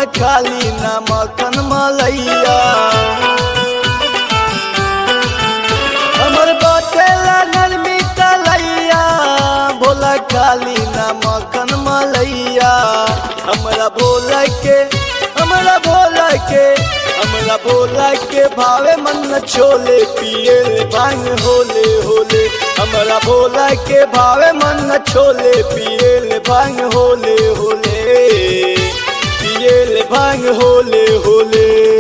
खाली ना मक्खन मलैया। हमर बाटे नरमी कलैया भोला खाली ना मक्खन मलैया। हमरा भोला के भावे मन छोले पिए भांग होले होले। हमरा भोला के भावे मन छोले पिए भांग होले होले, पिए भांग होले होले।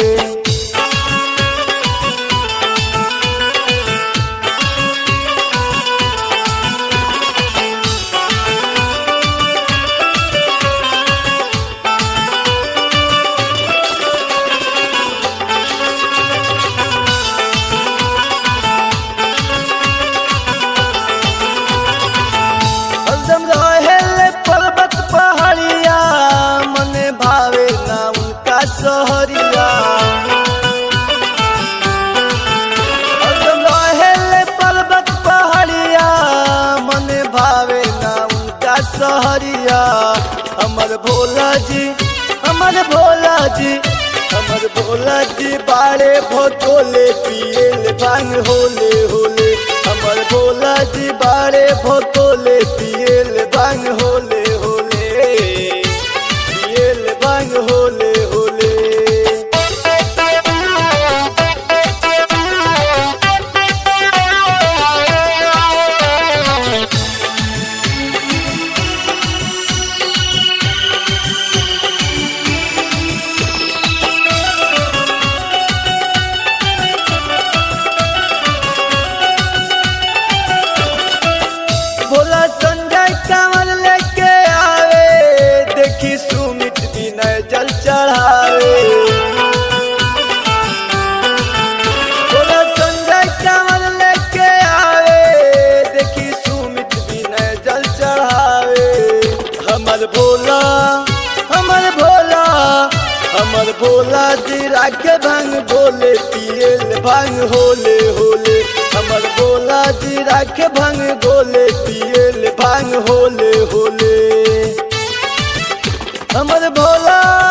पर्वत पहाड़िया मने भावे ना उनका सहरिया। पर्वत पहाड़िया मने भावे ना उनका सहरिया। हमर भोला जी बाड़े भोतोले पिए भांग होले होले। हमर भोला जी बाड़े भोतोले पिए भांग होले होले, पिए भांग होले होले। भोला संजय कंवर लेके आवे देखी सुमित विनय जल चढ़ावे। भोला संजय कंवर लेके आवे देखी सुमित विनय जल चढ़ावे। हमर भोला जी राखे भांग भोले पिए भांग होले होले। हमर भोला जी राखे भांग भोले पिए भांग होले होले। हमर भोला